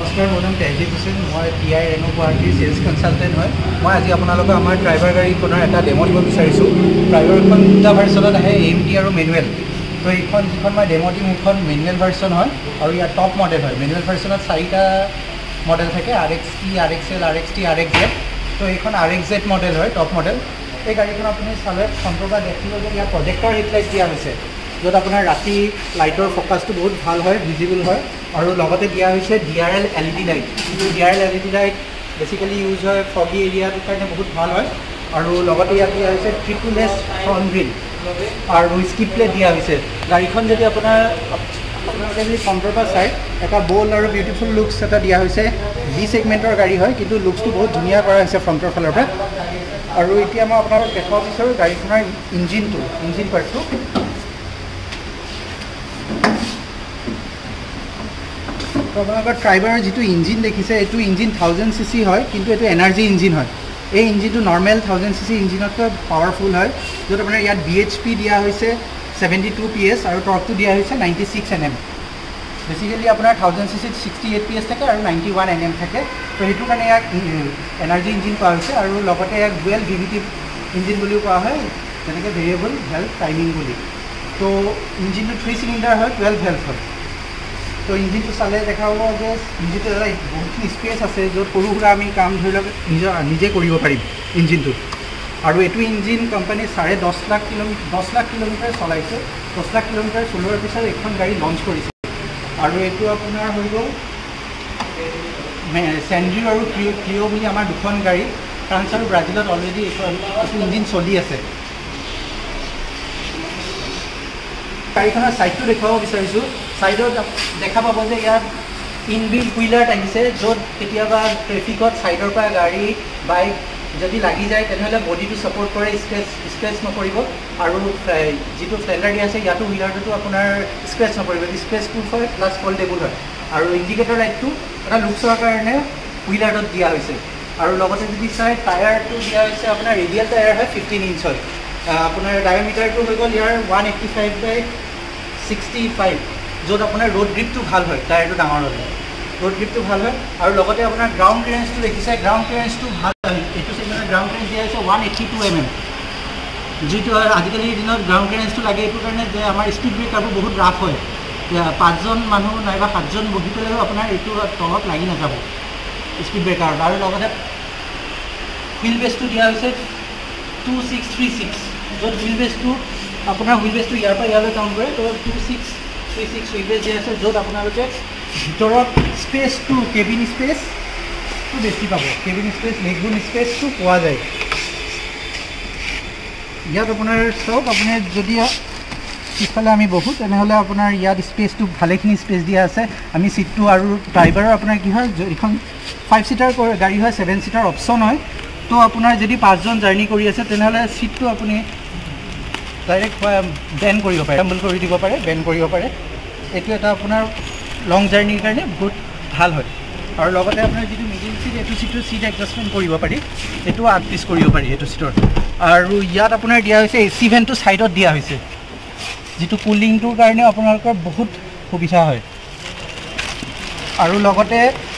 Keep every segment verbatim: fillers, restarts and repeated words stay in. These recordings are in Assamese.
নমস্কাৰ মোৰ নাম তেজদীপ হুছেইন মই টি আই ৰেনো গুৱাহাটীৰ চেলছ কনচালটেণ্ট হয় মই আজি আপোনালোকক আমাৰ ড্ৰাইভাৰ গাড়ীখনৰ এটা ডেমো দিব বিচাৰিছোঁ ড্ৰাইভাৰখন দুটা ভাৰ্চনত আহে এম টি আৰু মেনুৱেল তো এইখন যিখন মই ডেমো দিম সেইখন মেনুৱেল ভাৰ্চন হয় আৰু ইয়াৰ টপ মডেল হয় মেনুৱেল ভাৰ্চনত চাৰিটা মডেল থাকে R X T R X L R X T R X Z তো এইখন আৰ এক্স জেড মডেল হয় টপ মডেল এই গাড়ীখন আপুনি চালে ফ্ৰণ্টৰ পৰা দেখিব যে ইয়াৰ প্ৰজেক্টৰ হেডলাইট দিয়া হৈছে য'ত আপোনাৰ ৰাতি লাইটৰ ফ'কাছটো বহুত ভাল হয় ভিজিবল হয় আৰু লগতে দিয়া হৈছে D R L L E D light D R L L E D light basically use হয় ফগি এৰিয়াৰ কাৰণে বহুত ভাল হয় আৰু লগতে ইয়াত দিয়া হৈছে ট্ৰিপল এছ ফ্ৰণ্ট গ্ৰিল আৰু স্কিপ প্লেট দিয়া হৈছে গাড়ীখন যদি আপোনাৰ আপোনালোকে যদি ফ্ৰণ্টৰ পৰা চাই এটা বল্ড আৰু বিউটিফুল লুকছ এটা দিয়া হৈছে জি ছেগমেণ্টৰ গাড়ী হয় কিন্তু লুকছটো বহুত ধুনীয়া কৰা হৈছে ফ্ৰণ্টৰ ফালৰ পৰা আৰু এতিয়া মই আপোনালোকক দেখাব বিচাৰোঁ গাড়ীখনৰ ইঞ্জিনটো ইঞ্জিন পাৰ্টটো তো আপোনালোকৰ ট্ৰাইবাৰৰ যিটো ইঞ্জিন দেখিছে এইটো ইঞ্জিন থাউজেণ্ড চি চি হয় কিন্তু এইটো এনাৰ্জি ইঞ্জিন হয় এই ইঞ্জিনটো নৰ্মেল থাউজেণ্ড চি চি ইঞ্জিনতকৈ পাৱাৰফুল হয় য'ত আপোনাৰ ইয়াত বি এইচ পি দিয়া হৈছে ছেভেণ্টি টু পি এছ আৰু টৰ্কটো দিয়া হৈছে ninety six N M basically আপোনাৰ থাউজেণ্ড চি চিত ছিক্সটি এইট পি এছ থাকে আৰু নাইণ্টি ওৱান এন এম থাকে তো সেইটো কাৰণে ইয়াক এনাৰ্জি ইঞ্জিন কোৱা হৈছে আৰু লগতে ইয়াক dual V V T engine বুলিও কোৱা হয় যেনেকৈ ভেৰিয়েবল হেল্থ টাইমিং বুলি তো ইঞ্জিনটো থ্ৰী চিলিণ্ডাৰ হয় টুৱেল্ভ হেল্থ হয় তো ইঞ্জিনটো চালে দেখা পাব যে ইঞ্জিনটো এটা বহুতখিনি স্পেচ আছে য'ত সৰু সুৰা আমি কাম ধৰি লওক নিজৰ নিজে কৰিব পাৰিম ইঞ্জিনটো আৰু এইটো ইঞ্জিন কোম্পানী চাৰে দহ লাখ কিলোমিটাৰ দহ লাখ কিলোমিটাৰ চলাইছে দহ লাখ কিলোমিটাৰ চলোৱাৰ পিছত এইখন গাড়ী লঞ্চ কৰিছে আৰু এইটো আপোনাৰ হৈ গ'ল চেণ্ড্ৰিঅ' আৰু ক্লিঅ' ক্লিঅ' বুলি আমাৰ দুখন গাড়ী ফ্ৰান্স আৰু ব্ৰাজিলত অলৰেডি এইখন এইটো ইঞ্জিন চলি আছে গাড়ীখনৰ ছাইডটো দেখুৱাব বিচাৰিছোঁ ছাইডত দেখা পাব যে ইয়াত ইনবিল্ড হুইলাৰ আহিছে য'ত কেতিয়াবা ট্ৰেফিকত ছাইডৰ পৰা গাড়ী বাইক যদি লাগি যায় তেনেহ'লে বডিটো ছাপৰ্ট কৰে স্ক্ৰেচ স্ক্ৰেচ নকৰিব আৰু যিটো ফ্লেণ্ডাৰ দিয়া আছে ইয়াতো হুইলাৰটোতো আপোনাৰ স্ক্ৰেচ নকৰিব স্ক্ৰেচ প্ৰুফ হয় প্লাছ ফল্ডেবল হয় আৰু ইণ্ডিকেটৰ লাইটটো এটা লুকছৰ কাৰণে হুইলাৰটোত দিয়া হৈছে আৰু লগতে যদি চাই টায়াৰটো দিয়া হৈছে আপোনাৰ ৰেডিয়েল টায়াৰ হয় ফিফটিন ইঞ্চ হয় আপোনাৰ ডায়মিটাৰটো হৈ গ'ল ইয়াৰ one eighty five by sixty five য'ত আপোনাৰ ৰোড গ্ৰিপটো ভাল হয় টায়াৰটো ডাঙৰ হ'লে ৰোড গ্ৰিপটো ভাল হয় আৰু লগতে আপোনাৰ গ্ৰাউণ্ড ক্লিয়াৰেঞ্চটো দেখিছে গ্ৰাউণ্ড ক্লিয়াৰেঞ্চটো ভাল হয় এইটো ছেগমেণ্টৰ গ্ৰাউণ্ড ক্লিয়াৰেঞ্চ দিয়া হৈছে one eighty two M M যিটো আজিকালিৰ দিনত গ্ৰাউণ্ড ক্লিয়াৰেঞ্চটো লাগে এইটো কাৰণে যে আমাৰ স্পীড ব্ৰেকাৰবোৰ বহুত ৰাফ হয় পাঁচজন মানুহ নাইবা সাতজন বহি পেলাইও আপোনাৰ এইটো তলত লাগি নাযাব স্পীড ব্ৰেকাৰত আৰু লগতে হুইল বেছটো দিয়া হৈছে টু ছিক্স থ্ৰী ছিক্স য'ত হুইল বেছটো আপোনাৰ হুইল বেছটো ইয়াৰ পৰা ইয়ালৈ কাউণ্ট কৰে তো two six three six wheel base দিয়া আছে য'ত আপোনালোকে ভিতৰত স্পেচটো কেবিন স্পেচটো বেছি পাব কেবিন স্পেচ লেগৰুম স্পেচটো পোৱা যায় ইয়াত আপোনাৰ চাওক আপোনাৰ যদি পিছফালে আমি বহোঁ তেনেহ'লে আপোনাৰ ইয়াত স্পেচটো ভালেখিনি স্পেচ দিয়া আছে আমি ছিটটো আৰু ড্ৰাইভাৰৰ আপোনাৰ কি হয় এইখন ফাইভ ছিটাৰ গাড়ী হয় ছেভেন ছিটাৰ অপশ্যন হয় তো আপোনাৰ যদি পাঁচজন জাৰ্ণি কৰি আছে তেনেহ'লে ছিটটো আপুনি ডাইৰেক্ট বেন কৰিব পাৰে ডাম্বল কৰি দিব পাৰে বেন কৰিব পাৰে এইটো এটা আপোনাৰ লং জাৰ্ণিৰ কাৰণে বহুত ভাল হয় আৰু লগতে আপোনাৰ যিটো মিডিল ছিট এইটো ছিটৰ ছিট এডজাষ্টমেণ্ট কৰিব পাৰি এইটো আগ পিচ কৰিব পাৰি এইটো ছিটৰ আৰু ইয়াত আপোনাৰ দিয়া হৈছে এ চি ভেণ্টটো ছাইডত দিয়া হৈছে যিটো কুলিংটোৰ কাৰণে আপোনালোকৰ বহুত সুবিধা হয় আৰু লগতে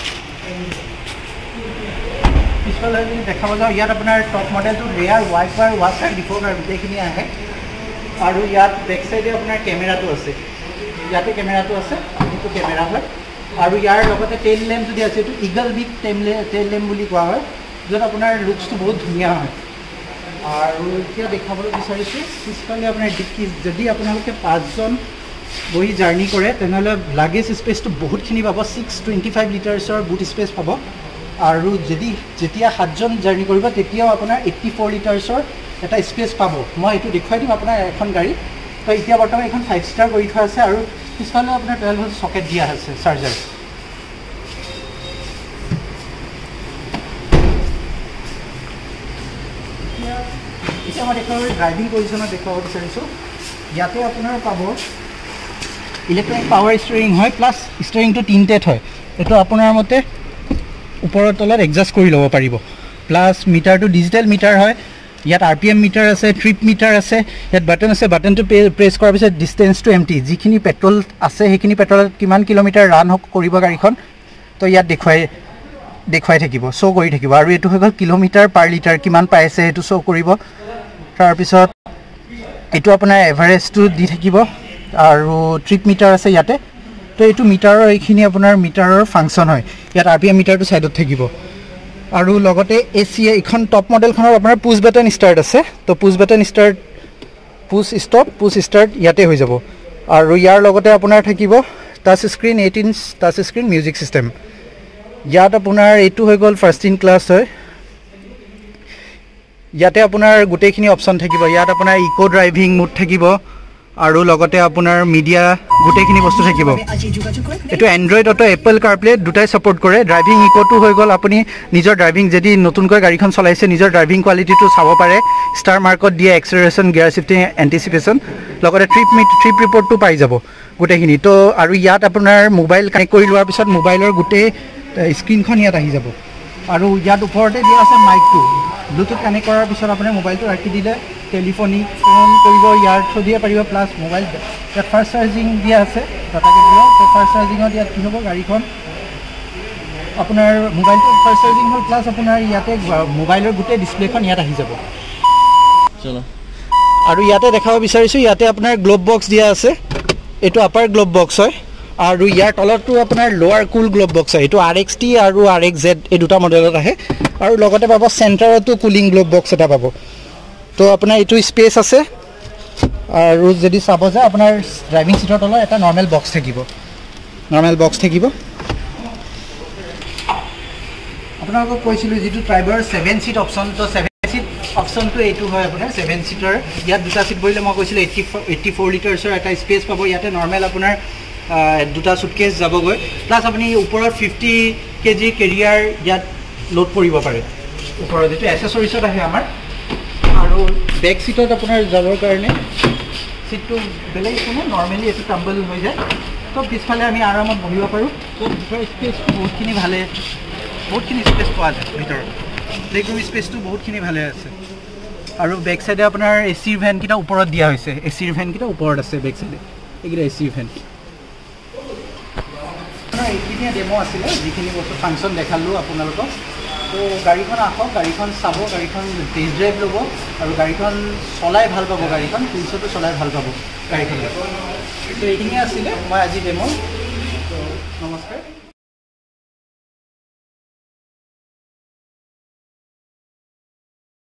পিছফালে যদি দেখাব যাওঁ ইয়াত আপোনাৰ টপ মডেলটো ৰেয়াৰ ৱাইপাৰ ৱাছাৰ ডিফ'গাৰ গোটেইখিনি আহে আৰু ইয়াত বেক চাইডে আপোনাৰ কেমেৰাটো আছে ইয়াতে কেমেৰাটো আছে সেইটো কেমেৰা হয় আৰু ইয়াৰ লগতে টেইল লেম্প যদি আছে এইটো eagle big tail tail lamp বুলি কোৱা হয় য'ত আপোনাৰ লুকছটো বহুত ধুনীয়া হয় আৰু এতিয়া দেখাবলৈ বিচাৰিছোঁ পিছফালে আপোনাৰ ডিক্কি যদি আপোনালোকে পাঁচজন বহি জাৰ্ণি কৰে তেনেহ'লে লাগেজ স্পেচটো বহুতখিনি পাব ছিক্স টুৱেণ্টি ফাইভ লিটাৰ্ছৰ বুট স্পেচ পাব আৰু যদি যেতিয়া সাতজন জাৰ্ণি কৰিব তেতিয়াও আপোনাৰ এইট্টি ফ'ৰ লিটাৰ্ছৰ এটা স্পেচ পাব মই এইটো দেখুৱাই দিম আপোনাৰ এখন গাড়ী তো এতিয়া বৰ্তমান এখন ফাইভ ষ্টাৰ কৰি থোৱা আছে আৰু পিছফালে আপোনাৰ টুৱেল্ভ ভল্ট চকেট দিয়া আছে চাৰ্জাৰ এতিয়া মই দেখুৱাব ড্ৰাইভিং পজিশ্যনত দেখুৱাব বিচাৰিছোঁ ইয়াতে আপোনাৰ পাব ইলেক্ট্ৰনিক পাৱাৰ ষ্টিয়াৰিং হয় প্লাছ ষ্টিয়াৰিংটো তিনটেট হয় এইটো আপোনাৰ মতে ওপৰৰ তলত এডজাষ্ট কৰি ল'ব পাৰিব প্লাছ মিটাৰটো ডিজিটেল মিটাৰ হয় ইয়াত আৰ পি এম মিটাৰ আছে ট্ৰিপ মিটাৰ আছে ইয়াত বাটন আছে বাটনটো প্ৰেছ কৰাৰ পিছত ডিষ্টেঞ্চ টু এম টি যিখিনি পেট্ৰল আছে সেইখিনি পেট্ৰলত কিমান কিলোমিটাৰ ৰান কৰিব গাড়ীখন তো ইয়াত দেখুৱাই দেখুৱাই থাকিব শ্ব' কৰি থাকিব আৰু এইটো হৈ গ'ল কিলোমিটাৰ পাৰ লিটাৰ কিমান পাই আছে সেইটো শ্ব' কৰিব তাৰপিছত এইটো আপোনাৰ এভাৰেজটো দি থাকিব আৰু ট্ৰিপ মিটাৰ আছে ইয়াতে তো এইটো মিটাৰৰ এইখিনি আপোনাৰ মিটাৰৰ ফাংচন হয় ইয়াত আৰ পি এম মিটাৰটো ছাইডত থাকিব আৰু লগতে এ চি এইখন টপ মডেলখনৰ আপোনাৰ পুছ বাটন ষ্টাৰ্ট আছে তো push button start push stop push start ইয়াতে হৈ যাব আৰু ইয়াৰ লগতে আপোনাৰ থাকিব touch screen eight inch touch screen music system ইয়াত আপোনাৰ এইটো হৈ গ'ল ফাৰ্ষ্ট ইন ক্লাছ হয় ইয়াতে আপোনাৰ গোটেইখিনি অপশ্যন থাকিব ইয়াত আপোনাৰ ইকো ড্ৰাইভিং মোড থাকিব আৰু লগতে আপোনাৰ মিডিয়া গোটেইখিনি বস্তু থাকিব এইটো এণ্ড্ৰইড অটো এপল কাৰপ্লে দুটাই ছাপোৰ্ট কৰে ড্ৰাইভিং ইকোটো হৈ গ'ল আপুনি নিজৰ ড্ৰাইভিং যদি নতুনকৈ গাড়ীখন চলাইছে নিজৰ ড্ৰাইভিং কোৱালিটিটো চাব পাৰে ষ্টাৰ মাৰ্কত দিয়ে এক্সেলাৰেশ্যন গিয়াৰ শিফটিং এণ্টিচিপেশ্যন লগতে ট্ৰিপ মিট ট্ৰিপ ৰিপৰ্টটো পাই যাব গোটেইখিনি তো আৰু ইয়াত আপোনাৰ মোবাইল কানেক্ট কৰি লোৱাৰ পিছত মোবাইলৰ গোটেই স্ক্ৰীনখন ইয়াত আহি যাব আৰু ইয়াত ওপৰতে দিয়া আছে মাইকটো ব্লুটুথ কানেক্ট কৰাৰ পিছত আপোনাৰ মোবাইলটো ৰাখি দিলে টেলিফোনিক ফোন কৰিব ইয়াৰ থ্ৰু দিয়ে পাৰিব প্লাছ মোবাইল ইয়াত ফাষ্ট চাৰ্জিং দিয়া আছে তাকে দিলে ফাষ্ট চাৰ্জিঙত ইয়াত কি হ'ব গাড়ীখন আপোনাৰ মোবাইলটো ফাষ্ট চাৰ্জিং হ'ল প্লাছ আপোনাৰ ইয়াতে মোবাইলৰ গোটেই ডিছপ্লেখন ইয়াত আহি যাব আৰু ইয়াতে দেখাব বিচাৰিছোঁ ইয়াতে আপোনাৰ গ্লোভ বক্স দিয়া আছে এইটো আপাৰ গ্লোভ বক্স হয় আৰু ইয়াৰ তলতটো আপোনাৰ লোৱাৰ কুল গ্লোভ বক্স হয় এইটো আৰ এক্স টি আৰু আৰ এক্স জেড এই দুটা মডেলত আহে আৰু লগতে পাব চেণ্টাৰতো কুলিং গ্লোভ বক্স এটা পাব তো আপোনাৰ এইটো স্পেচ আছে আৰু যদি চাব যে আপোনাৰ ড্ৰাইভিং চিটৰ তলত এটা নৰ্মেল বক্স থাকিব নৰ্মেল বক্স থাকিব আপোনালোকক কৈছিলোঁ যিটো ট্ৰাইবৰ ছেভেন চিট অপশ্যন তো ছেভেন চিট অপশ্যনটো এইটো হয় আপোনাৰ ছেভেন চিটৰ ইয়াত দুটা চিট বহিলে মই কৈছিলোঁ এইটি এইটি ফ'ৰ লিটাৰ্ছৰ এটা স্পেচ পাব ইয়াতে নৰ্মেল আপোনাৰ দুটা চুটকেছ যাবগৈ প্লাছ আপুনি ওপৰত ফিফটি কেজি কেৰিয়াৰ ইয়াত লোড কৰিব পাৰে ওপৰত যিটো এচেছৰিজত আহে আমাৰ আৰু বেক চিটত আপোনাৰ যাবৰ কাৰণে চিটটো বেলেগ একো নাই নৰ্মেলি এইটো টাম্বল হৈ যায় তো পিছফালে আমি আৰামত বহিব পাৰোঁ তো ভিতৰৰ স্পেচ বহুতখিনি ভালে বহুতখিনি স্পেচ পোৱা যায় ভিতৰত লেগৰুম স্পেচটো বহুতখিনি ভালে আছে আৰু বেক চাইডে আপোনাৰ এ চিৰ ভেনকেইটা ওপৰত দিয়া হৈছে এ চিৰ ভেনকেইটা ওপৰত আছে বেক চাইডে এইকেইটা এ চিৰ ভেন এইখিনিয়ে ডেমো আছিলে যিখিনি বস্তু ফাংচন দেখালোঁ আপোনালোকক তো গাড়ীখন আহক গাড়ীখন চাব গাড়ীখন টেষ্ট ড্ৰাইভ ল'ব আৰু গাড়ীখন চলাই ভাল পাব গাড়ীখন পুলিচতো চলাই ভাল পাব গাড়ীখন তো এইখিনিয়ে আছিলে মই আজি ডেমো তো নমস্কাৰ